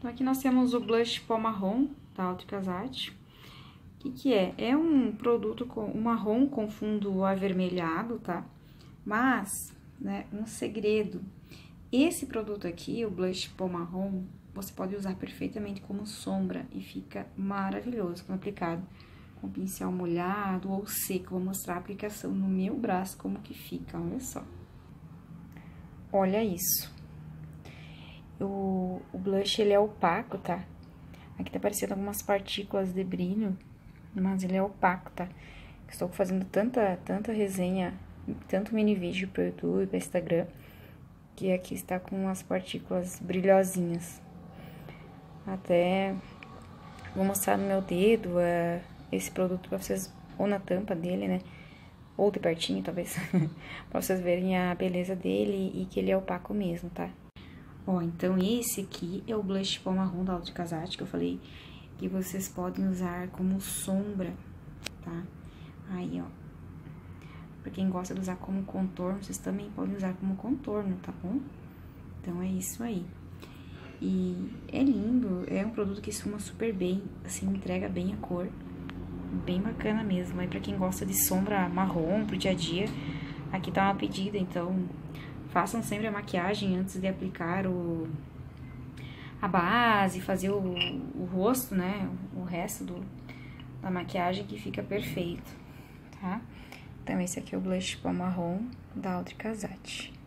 Então, aqui nós temos o blush pó marrom, da Alto Casati. O que é? É um produto com um marrom com fundo avermelhado, tá? Mas, né, um segredo. Esse produto aqui, o blush pó marrom, você pode usar perfeitamente como sombra e fica maravilhoso quando aplicado com pincel molhado ou seco. Vou mostrar a aplicação no meu braço como que fica, olha só. Olha isso. O blush, ele é opaco, tá? Aqui tá aparecendo algumas partículas de brilho, mas ele é opaco, tá? Estou fazendo tanta resenha, tanto mini vídeo pro YouTube, pro Instagram, que aqui está com as partículas brilhosinhas. Até vou mostrar no meu dedo esse produto pra vocês, ou na tampa dele, né? Ou de pertinho, talvez, pra vocês verem a beleza dele e que ele é opaco mesmo, tá? Ó, então esse aqui é o blush pó marrom da Alto Casati, que eu falei que vocês podem usar como sombra, tá? Aí, ó. Pra quem gosta de usar como contorno, vocês também podem usar como contorno, tá bom? Então, é isso aí. E é lindo, é um produto que esfuma super bem, assim, entrega bem a cor. Bem bacana mesmo. Aí, pra quem gosta de sombra marrom pro dia a dia, aqui tá uma pedida, então... Façam sempre a maquiagem antes de aplicar a base, fazer o rosto, né? O resto da maquiagem que fica perfeito, tá? Então, esse aqui é o blush pó marrom da Alto Casati.